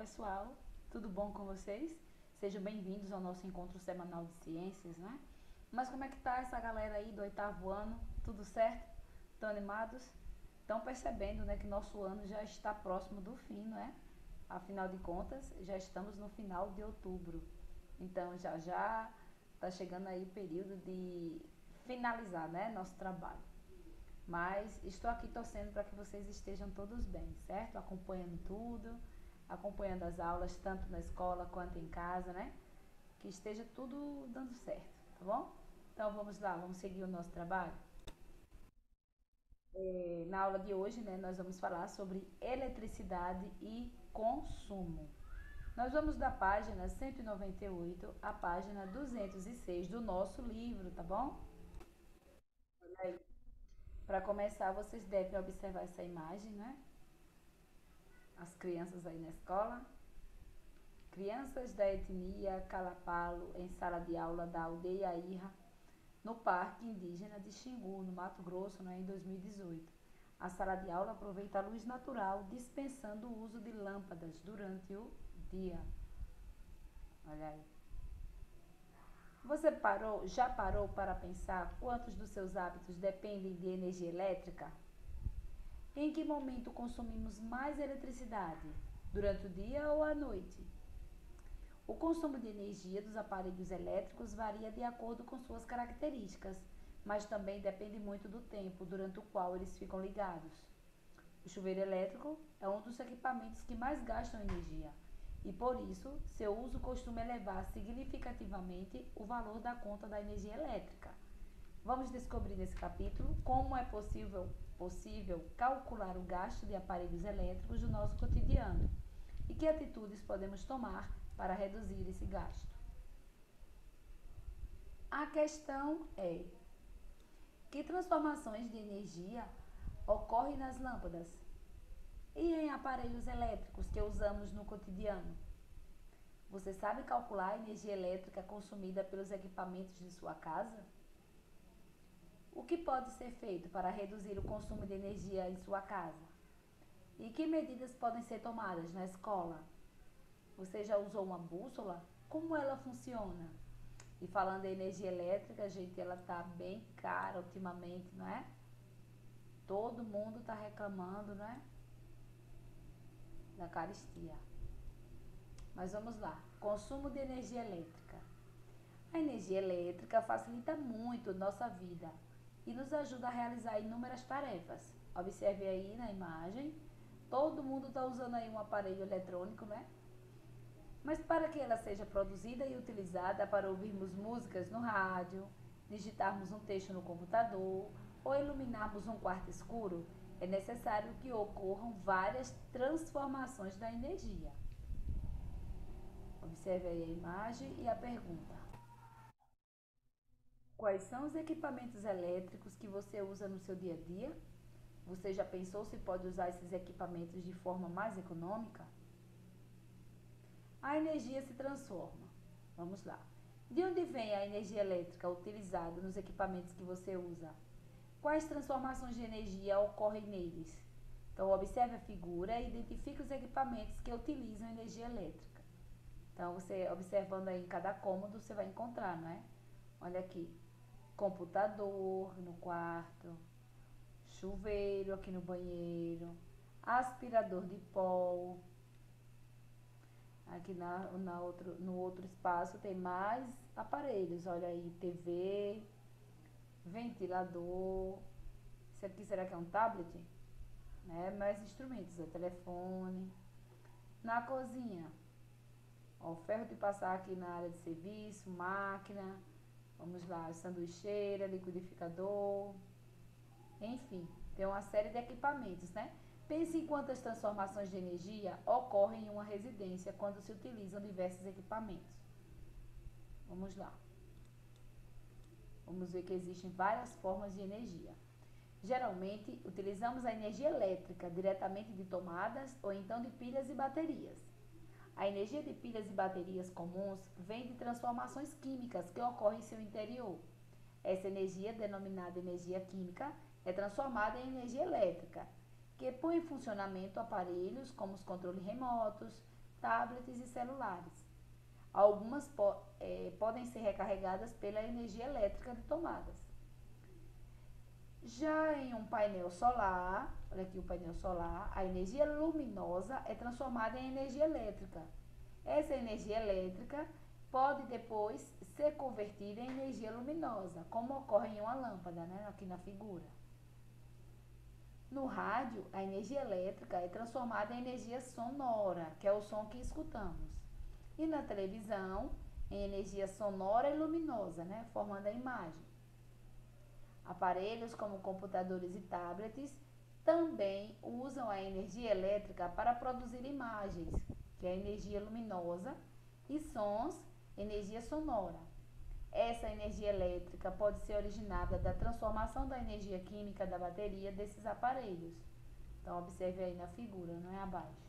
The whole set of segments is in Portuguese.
pessoal, tudo bom com vocês? Sejam bem-vindos ao nosso encontro semanal de ciências, né? Mas como é que tá essa galera aí do oitavo ano? Tudo certo? Estão animados? Estão percebendo, né, que nosso ano já está próximo do fim, não é? Afinal de contas, já estamos no final de outubro. Então já já está chegando aí o período de finalizar, né, nosso trabalho. Mas estou aqui torcendo para que vocês estejam todos bem, certo? Acompanhando tudo, acompanhando as aulas, tanto na escola quanto em casa, né? Que esteja tudo dando certo, tá bom? Então vamos lá, vamos seguir o nosso trabalho. Na aula de hoje, né, nós vamos falar sobre eletricidade e consumo. Nós vamos da página 198 à página 206 do nosso livro, tá bom? Olha aí. Para começar, vocês devem observar essa imagem, né? As crianças aí na escola. Crianças da etnia Calapalo em sala de aula da aldeia Irra, no Parque Indígena de Xingu, no Mato Grosso, né, em 2018. A sala de aula aproveita a luz natural, dispensando o uso de lâmpadas durante o dia. Olha aí. Você já parou para pensar quantos dos seus hábitos dependem de energia elétrica? Em que momento consumimos mais eletricidade? Durante o dia ou à noite? O consumo de energia dos aparelhos elétricos varia de acordo com suas características, mas também depende muito do tempo durante o qual eles ficam ligados. O chuveiro elétrico é um dos equipamentos que mais gastam energia e, por isso, seu uso costuma elevar significativamente o valor da conta da energia elétrica. Vamos descobrir nesse capítulo como é possível calcular o gasto de aparelhos elétricos do nosso cotidiano e que atitudes podemos tomar para reduzir esse gasto. A questão é: que transformações de energia ocorrem nas lâmpadas e em aparelhos elétricos que usamos no cotidiano? Você sabe calcular a energia elétrica consumida pelos equipamentos de sua casa? O que pode ser feito para reduzir o consumo de energia em sua casa? E que medidas podem ser tomadas na escola? Você já usou uma bússola? Como ela funciona? E falando em energia elétrica, gente, ela tá bem cara ultimamente, não é? Todo mundo tá reclamando, né? Da carestia. Mas vamos lá. Consumo de energia elétrica. A energia elétrica facilita muito nossa vida e nos ajuda a realizar inúmeras tarefas. Observe aí na imagem. Todo mundo está usando aí um aparelho eletrônico, né? Mas para que ela seja produzida e utilizada para ouvirmos músicas no rádio, digitarmos um texto no computador ou iluminarmos um quarto escuro, é necessário que ocorram várias transformações da energia. Observe aí a imagem e a pergunta: quais são os equipamentos elétricos que você usa no seu dia a dia? Você já pensou se pode usar esses equipamentos de forma mais econômica? A energia se transforma. Vamos lá. De onde vem a energia elétrica utilizada nos equipamentos que você usa? Quais transformações de energia ocorrem neles? Então, observe a figura e identifique os equipamentos que utilizam energia elétrica. Então, você observando aí em cada cômodo, você vai encontrar, não é? Olha aqui, computador no quarto, chuveiro aqui no banheiro, aspirador de pó. Aqui no outro espaço tem mais aparelhos. Olha aí, TV, ventilador. Isso aqui será que é um tablet? Né? Mais instrumentos, telefone. Na cozinha, ó, ferro de passar aqui na área de serviço, máquina. Vamos lá, sanduicheira, liquidificador. Enfim, tem uma série de equipamentos, né? Pense em quantas transformações de energia ocorrem em uma residência quando se utilizam diversos equipamentos. Vamos lá. Vamos ver que existem várias formas de energia. Geralmente, utilizamos a energia elétrica diretamente de tomadas ou então de pilhas e baterias. A energia de pilhas e baterias comuns vem de transformações químicas que ocorrem em seu interior. Essa energia, denominada energia química, é transformada em energia elétrica, que põe em funcionamento aparelhos como os controles remotos, tablets e celulares. Algumas podem ser recarregadas pela energia elétrica de tomadas. Já em um painel solar, olha aqui o painel solar, a energia luminosa é transformada em energia elétrica. Essa energia elétrica pode depois ser convertida em energia luminosa, como ocorre em uma lâmpada, né, aqui na figura. No rádio, a energia elétrica é transformada em energia sonora, que é o som que escutamos. E na televisão, em energia sonora e luminosa, né, formando a imagem. Aparelhos como computadores e tablets também usam a energia elétrica para produzir imagens, que é a energia luminosa, e sons, energia sonora. Essa energia elétrica pode ser originada da transformação da energia química da bateria desses aparelhos. Então, observe aí na figura, não é abaixo.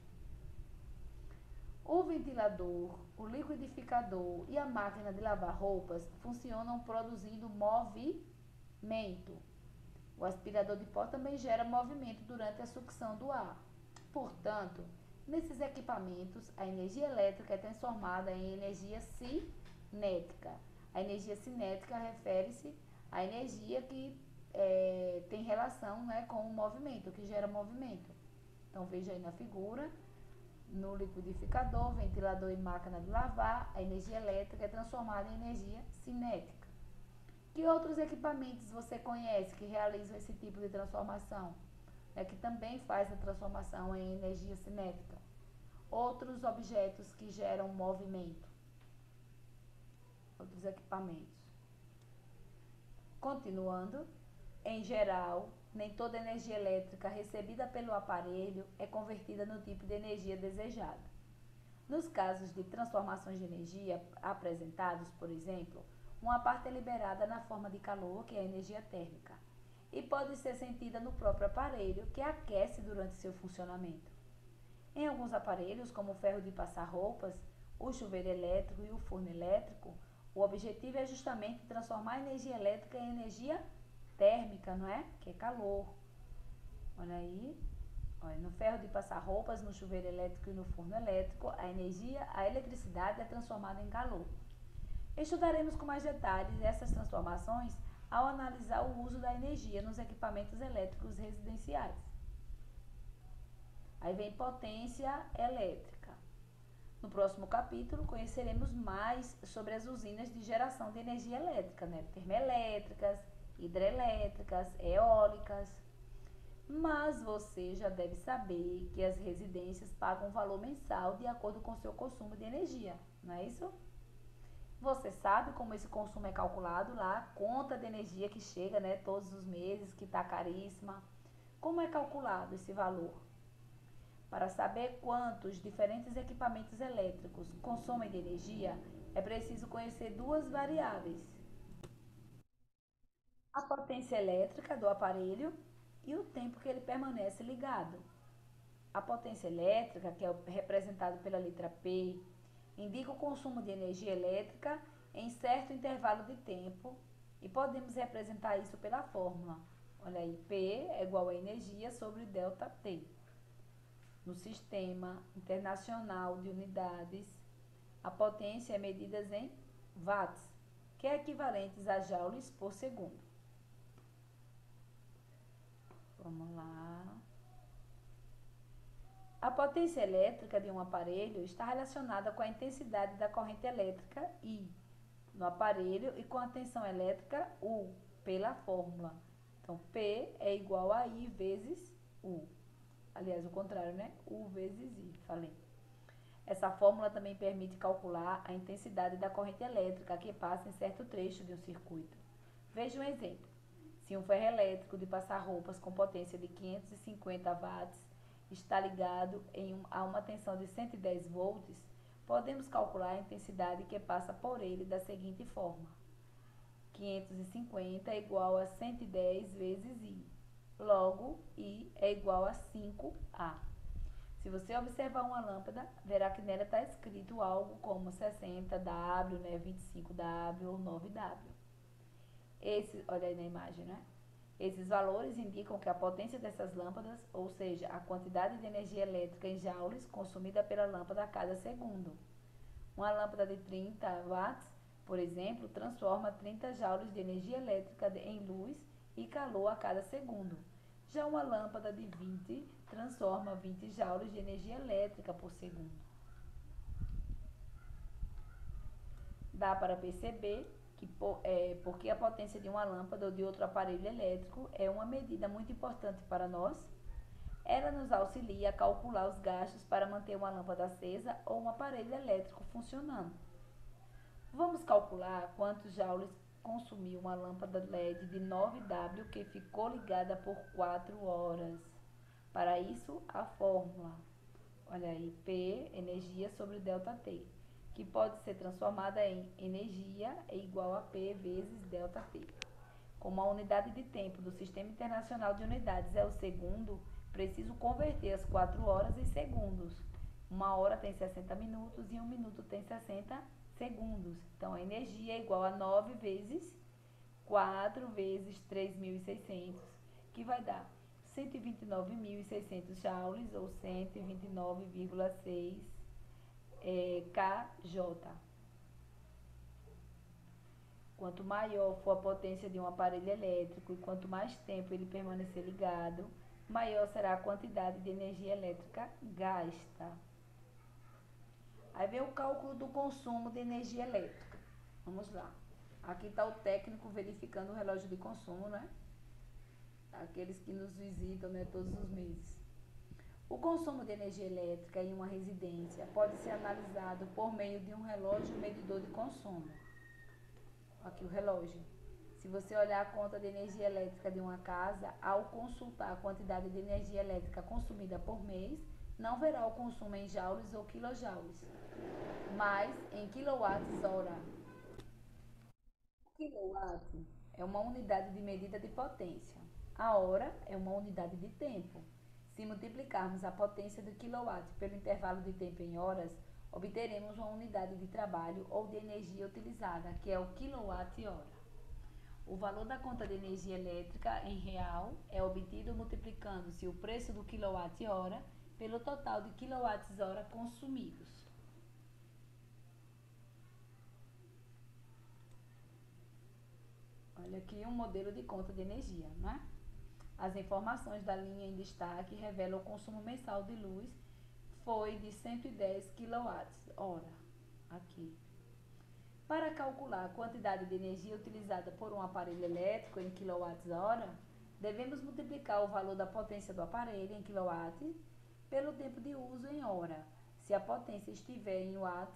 O ventilador, o liquidificador e a máquina de lavar roupas funcionam produzindo movimento. O aspirador de pó também gera movimento durante a sucção do ar. Portanto, nesses equipamentos, a energia elétrica é transformada em energia cinética. A energia cinética refere-se à energia que tem relação, né, com o movimento, que gera movimento. Então, veja aí na figura, no liquidificador, ventilador e máquina de lavar, a energia elétrica é transformada em energia cinética. Que outros equipamentos você conhece que realizam esse tipo de transformação? Que também faz a transformação em energia cinética. Outros objetos que geram movimento. Outros equipamentos. Continuando, em geral, nem toda energia elétrica recebida pelo aparelho é convertida no tipo de energia desejada. Nos casos de transformações de energia apresentados, por exemplo, uma parte é liberada na forma de calor, que é a energia térmica, e pode ser sentida no próprio aparelho, que aquece durante seu funcionamento. Em alguns aparelhos, como o ferro de passar roupas, o chuveiro elétrico e o forno elétrico, o objetivo é justamente transformar a energia elétrica em energia térmica, não é? Que é calor. Olha aí. Olha, no ferro de passar roupas, no chuveiro elétrico e no forno elétrico, a eletricidade é transformada em calor. Estudaremos com mais detalhes essas transformações ao analisar o uso da energia nos equipamentos elétricos residenciais. Aí vem potência elétrica. No próximo capítulo, conheceremos mais sobre as usinas de geração de energia elétrica, né? Termoelétricas, hidrelétricas, eólicas. Mas você já deve saber que as residências pagam um valor mensal de acordo com seu consumo de energia, não é isso? Você sabe como esse consumo é calculado lá, a conta de energia que chega, né, todos os meses, que está caríssima. Como é calculado esse valor? Para saber quantos diferentes equipamentos elétricos consomem de energia, é preciso conhecer duas variáveis: a potência elétrica do aparelho e o tempo que ele permanece ligado. A potência elétrica, que é representada pela letra P, indica o consumo de energia elétrica em certo intervalo de tempo e podemos representar isso pela fórmula. Olha aí, P é igual a energia sobre ΔT. No Sistema Internacional de Unidades, a potência é medida em watts, que é equivalente a joules por segundo. Vamos lá. A potência elétrica de um aparelho está relacionada com a intensidade da corrente elétrica I no aparelho e com a tensão elétrica U, pela fórmula. Então, P é igual a I vezes U. Aliás, o contrário, né? U vezes I, falei. Essa fórmula também permite calcular a intensidade da corrente elétrica que passa em certo trecho de um circuito. Veja um exemplo. Se um ferro elétrico de passar roupas com potência de 550 watts está ligado a uma tensão de 110 volts, podemos calcular a intensidade que passa por ele da seguinte forma: 550 é igual a 110 vezes I. Logo, I é igual a 5A. Se você observar uma lâmpada, verá que nela está escrito algo como 60W, né, 25W ou 9W. Olha aí na imagem, né? Esses valores indicam que a potência dessas lâmpadas, ou seja, a quantidade de energia elétrica em joules consumida pela lâmpada a cada segundo. Uma lâmpada de 30 watts, por exemplo, transforma 30 joules de energia elétrica em luz e calor a cada segundo. Já uma lâmpada de 20 transforma 20 joules de energia elétrica por segundo. Dá para perceber que porque a potência de uma lâmpada ou de outro aparelho elétrico é uma medida muito importante para nós. Ela nos auxilia a calcular os gastos para manter uma lâmpada acesa ou um aparelho elétrico funcionando. Vamos calcular quantos joules consumiu uma lâmpada LED de 9W que ficou ligada por 4 horas. Para isso, a fórmula, olha aí, P, energia sobre ΔT, que pode ser transformada em energia é igual a P vezes ΔT. Como a unidade de tempo do Sistema Internacional de Unidades é o segundo, preciso converter as 4 horas em segundos. Uma hora tem 60 minutos e um minuto tem 60 segundos. Então, a energia é igual a 9 vezes 4 vezes 3.600, que vai dar 129.600 joules, ou 129,6 kJ. Quanto maior for a potência de um aparelho elétrico e quanto mais tempo ele permanecer ligado, maior será a quantidade de energia elétrica gasta. Aí vem o cálculo do consumo de energia elétrica. Vamos lá. Aqui está o técnico verificando o relógio de consumo, né? Aqueles que nos visitam, né, todos os meses. O consumo de energia elétrica em uma residência pode ser analisado por meio de um relógio medidor de consumo. Aqui o relógio. Se você olhar a conta de energia elétrica de uma casa, ao consultar a quantidade de energia elétrica consumida por mês, não verá o consumo em joules ou quilojoules, mas em quilowatts-hora. O quilowatt é uma unidade de medida de potência. A hora é uma unidade de tempo. Se multiplicarmos a potência do quilowatt pelo intervalo de tempo em horas, obteremos uma unidade de trabalho ou de energia utilizada, que é o quilowatt-hora. O valor da conta de energia elétrica em real é obtido multiplicando-se o preço do quilowatt-hora pelo total de quilowatts-hora consumidos. Olha aqui um modelo de conta de energia, né? As informações da linha em destaque revelam o consumo mensal de luz foi de 110 kWh. Aqui. Para calcular a quantidade de energia utilizada por um aparelho elétrico em kWh, devemos multiplicar o valor da potência do aparelho em kW pelo tempo de uso em hora. Se a potência estiver em watt,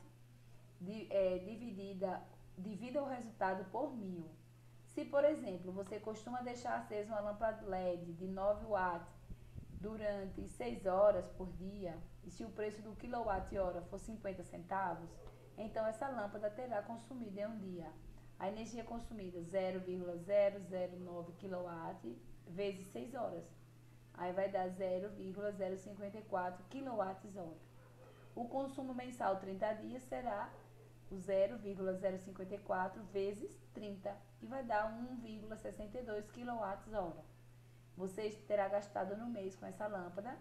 divida o resultado por 1000. Se, por exemplo, você costuma deixar acesa uma lâmpada LED de 9 watts durante 6 horas por dia, e se o preço do quilowatt-hora for 50 centavos, então essa lâmpada terá consumido em um dia a energia consumida 0,009 kW vezes 6 horas. Aí vai dar 0,054 kWh. O consumo mensal 30 dias será o 0,054 vezes 30, que vai dar 1,62 kWh. Você terá gastado no mês com essa lâmpada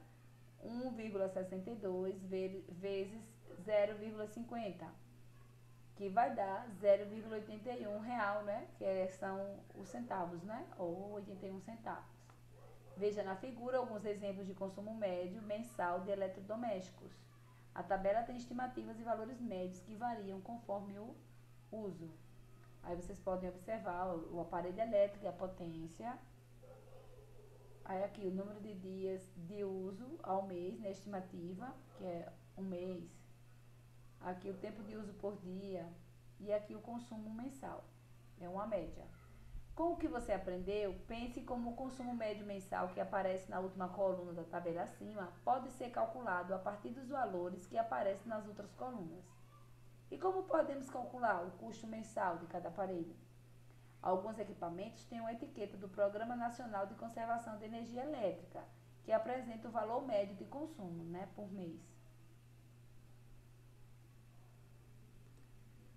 1,62 vezes 0,50, que vai dar 0,81 real, né? Que são os centavos, né? Ou 81 centavos. Veja na figura alguns exemplos de consumo médio mensal de eletrodomésticos. A tabela tem estimativas e valores médios que variam conforme o uso. Aí vocês podem observar o aparelho elétrico e a potência. Aí aqui o número de dias de uso ao mês, né, estimativa, que é um mês. Aqui o tempo de uso por dia e aqui o consumo mensal, é uma média. Com o que você aprendeu, pense como o consumo médio mensal que aparece na última coluna da tabela acima pode ser calculado a partir dos valores que aparecem nas outras colunas. E como podemos calcular o custo mensal de cada aparelho? Alguns equipamentos têm uma etiqueta do Programa Nacional de Conservação de Energia Elétrica, que apresenta o valor médio de consumo, né, por mês.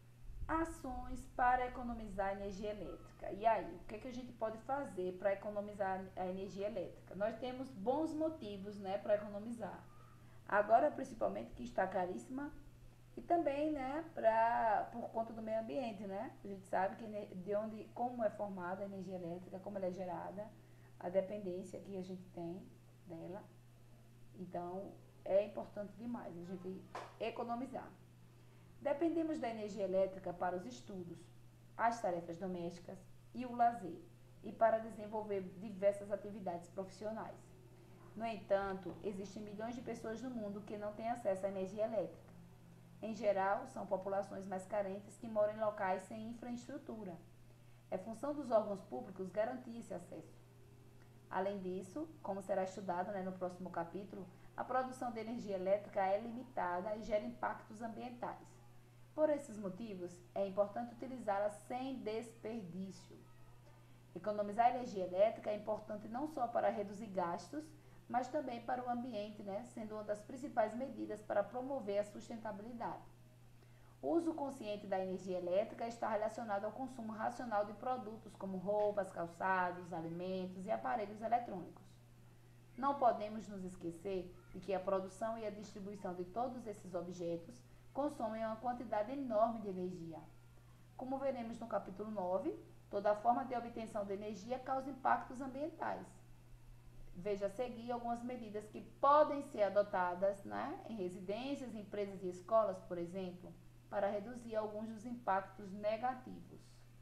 Ações para economizar energia elétrica. E aí, o que é que a gente pode fazer para economizar a energia elétrica? Nós temos bons motivos, né, para economizar. Agora, principalmente, que está caríssima e também, né, por conta do meio ambiente, né? A gente sabe que de onde, como é formada a energia elétrica, como ela é gerada, a dependência que a gente tem dela. Então, é importante demais a gente economizar. Dependemos da energia elétrica para os estudos, as tarefas domésticas e o lazer, e para desenvolver diversas atividades profissionais. No entanto, existem milhões de pessoas no mundo que não têm acesso à energia elétrica. Em geral, são populações mais carentes que moram em locais sem infraestrutura. É função dos órgãos públicos garantir esse acesso. Além disso, como será estudado, né, no próximo capítulo, a produção de energia elétrica é limitada e gera impactos ambientais. Por esses motivos, é importante utilizá-la sem desperdício. Economizar energia elétrica é importante não só para reduzir gastos, mas também para o ambiente, né, sendo uma das principais medidas para promover a sustentabilidade. O uso consciente da energia elétrica está relacionado ao consumo racional de produtos como roupas, calçados, alimentos e aparelhos eletrônicos. Não podemos nos esquecer de que a produção e a distribuição de todos esses objetos consomem uma quantidade enorme de energia. Como veremos no capítulo 9, toda forma de obtenção de energia causa impactos ambientais. Veja a seguir algumas medidas que podem ser adotadas, né, em residências, empresas e escolas, por exemplo, para reduzir alguns dos impactos negativos.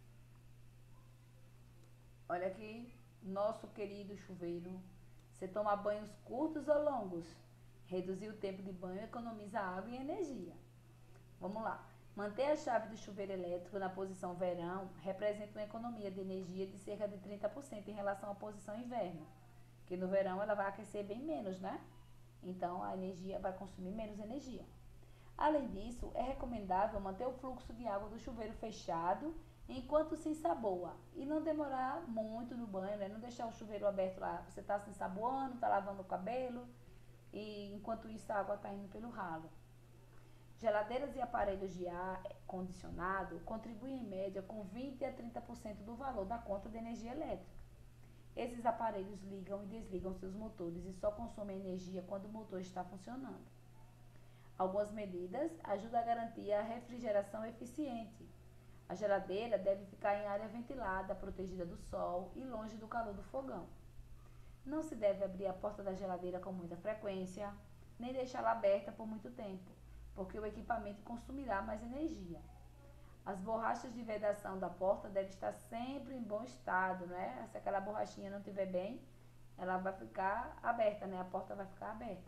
Olha aqui, nosso querido chuveiro. Você toma banhos curtos ou longos? Reduzir o tempo de banho economiza água e energia. Vamos lá. Manter a chave do chuveiro elétrico na posição verão representa uma economia de energia de cerca de 30% em relação à posição inverno. Porque no verão ela vai aquecer bem menos, né? Então a energia vai consumir menos energia. Além disso, é recomendável manter o fluxo de água do chuveiro fechado enquanto se ensaboa e não demorar muito no banho, né? Não deixar o chuveiro aberto lá. Você está se ensaboando, está lavando o cabelo e enquanto isso a água está indo pelo ralo. Geladeiras e aparelhos de ar condicionado contribuem em média com 20 a 30% do valor da conta de energia elétrica. Esses aparelhos ligam e desligam seus motores e só consomem energia quando o motor está funcionando. Algumas medidas ajudam a garantir a refrigeração eficiente. A geladeira deve ficar em área ventilada, protegida do sol e longe do calor do fogão. Não se deve abrir a porta da geladeira com muita frequência, nem deixá-la aberta por muito tempo, porque o equipamento consumirá mais energia. As borrachas de vedação da porta devem estar sempre em bom estado, né? Se aquela borrachinha não estiver bem, ela vai ficar aberta, né? A porta vai ficar aberta.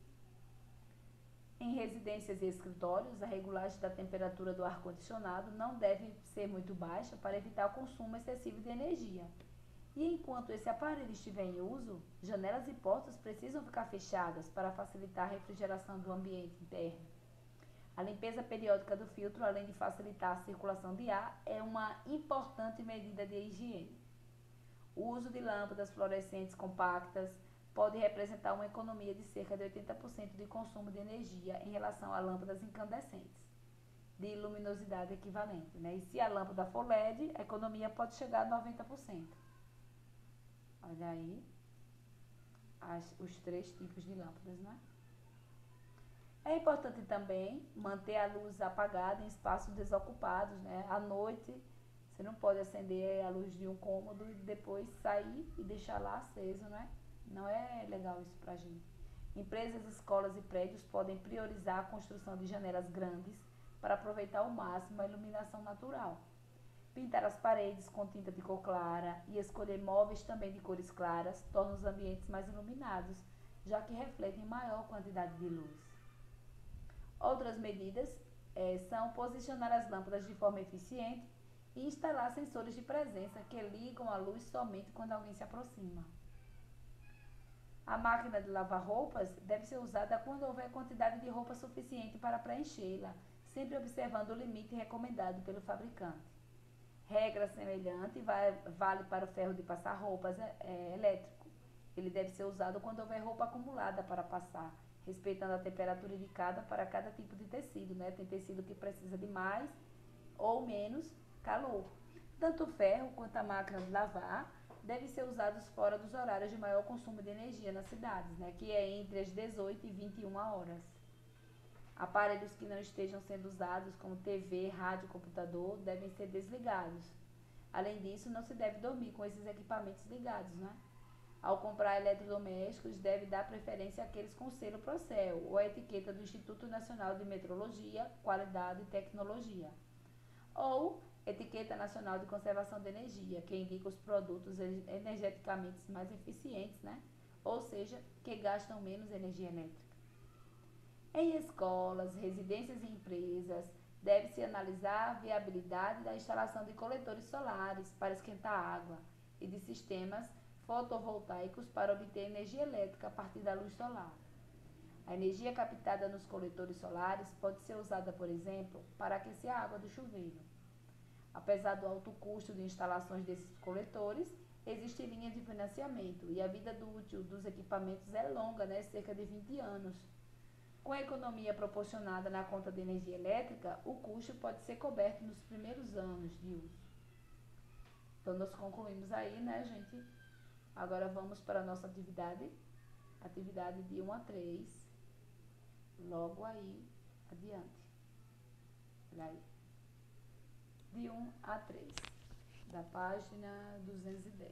Em residências e escritórios, a regulagem da temperatura do ar-condicionado não deve ser muito baixa para evitar o consumo excessivo de energia. E enquanto esse aparelho estiver em uso, janelas e portas precisam ficar fechadas para facilitar a refrigeração do ambiente interno. A limpeza periódica do filtro, além de facilitar a circulação de ar, é uma importante medida de higiene. O uso de lâmpadas fluorescentes compactas pode representar uma economia de cerca de 80% de consumo de energia em relação a lâmpadas incandescentes, de luminosidade equivalente, né? E se a lâmpada for LED, a economia pode chegar a 90%. Olha aí os três tipos de lâmpadas, né? É importante também manter a luz apagada em espaços desocupados, né? À noite, você não pode acender a luz de um cômodo e depois sair e deixar lá aceso, né? Não é legal isso pra gente. Empresas, escolas e prédios podem priorizar a construção de janelas grandes para aproveitar ao máximo a iluminação natural. Pintar as paredes com tinta de cor clara e escolher móveis também de cores claras torna os ambientes mais iluminados, já que refletem maior quantidade de luz. Outras medidas são posicionar as lâmpadas de forma eficiente e instalar sensores de presença que ligam a luz somente quando alguém se aproxima. A máquina de lavar roupas deve ser usada quando houver quantidade de roupa suficiente para preenchê-la, sempre observando o limite recomendado pelo fabricante. Regra semelhante vale para o ferro de passar roupas elétrico. Ele deve ser usado quando houver roupa acumulada para passar, respeitando a temperatura indicada para cada tipo de tecido, né? Tem tecido que precisa de mais ou menos calor. Tanto o ferro quanto a máquina de lavar devem ser usados fora dos horários de maior consumo de energia nas cidades, né, que é entre as 18 e 21 horas. Aparelhos que não estejam sendo usados, como TV, rádio, computador, devem ser desligados. Além disso, não se deve dormir com esses equipamentos ligados, né? Ao comprar eletrodomésticos, deve dar preferência àqueles com selo Procel ou a etiqueta do Instituto Nacional de Metrologia, Qualidade e Tecnologia, ou etiqueta nacional de conservação de energia, que indica os produtos energeticamente mais eficientes, né? Ou seja, que gastam menos energia elétrica. Em escolas, residências e empresas, deve-se analisar a viabilidade da instalação de coletores solares para esquentar água e de sistemas fotovoltaicos para obter energia elétrica a partir da luz solar. A energia captada nos coletores solares pode ser usada, por exemplo, para aquecer a água do chuveiro. Apesar do alto custo de instalações desses coletores, existe linha de financiamento e a vida útil dos equipamentos é longa, né? Cerca de 20 anos. Com a economia proporcionada na conta de energia elétrica, o custo pode ser coberto nos primeiros anos de uso. Então, nós concluímos aí, né, gente? Agora vamos para a nossa atividade de 1 a 3, logo aí adiante. Olha aí. De 1 a 3, da página 210.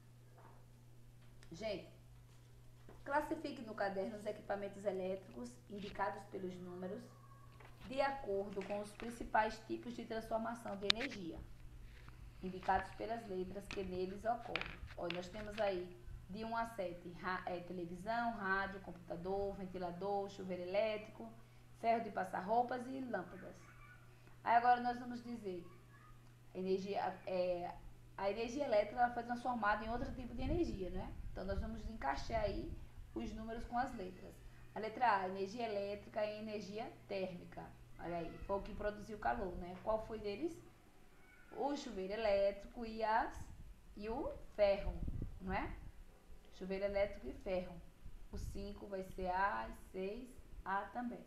Gente, classifique no caderno os equipamentos elétricos indicados pelos números de acordo com os principais tipos de transformação de energia, indicados pelas letras que neles ocorrem. Olha, nós temos aí de 1 a 7, televisão, rádio, computador, ventilador, chuveiro elétrico, ferro de passar roupas e lâmpadas. Aí agora nós vamos dizer, a energia elétrica ela foi transformada em outro tipo de energia, né? Então nós vamos encaixar aí os números com as letras. A letra A, energia elétrica e energia térmica. Olha aí, foi o que produziu calor, né? Qual foi deles? O chuveiro elétrico e o ferro, não é? Chuveiro elétrico e ferro. O 5 vai ser A e 6, A também.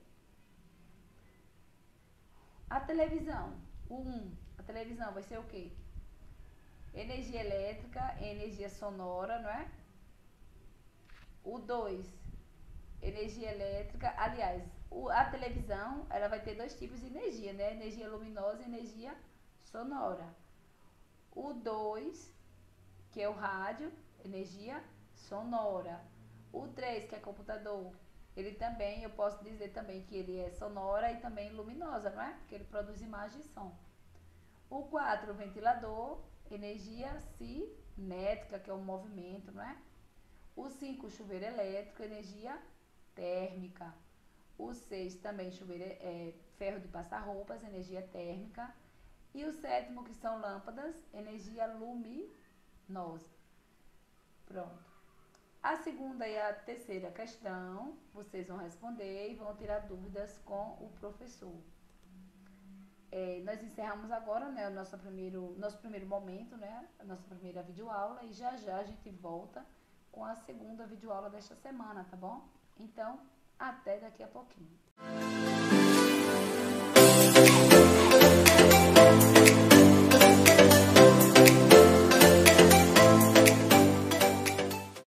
A televisão, o 1, a televisão vai ser o quê? Energia elétrica e energia sonora, não é? O 2, energia elétrica. Aliás, a televisão, ela vai ter dois tipos de energia, né? Energia luminosa e energia sonora. O 2, que é o rádio, energia sonora. O 3, que é computador, ele também, eu posso dizer também que ele é sonora e também luminosa, não é? Porque ele produz imagem e som. O 4, o ventilador, energia cinética, que é o movimento, não é? O 5, chuveiro elétrico, energia térmica. O 6, também ferro de passar roupas, energia térmica. E o 7º, que são lâmpadas, energia luminosa. Pronto. A segunda e a terceira questão, vocês vão responder e vão tirar dúvidas com o professor. Nós encerramos agora, né, o nosso primeiro momento, né, a nossa primeira videoaula, e já já a gente volta com a segunda videoaula desta semana, tá bom? Então, até daqui a pouquinho.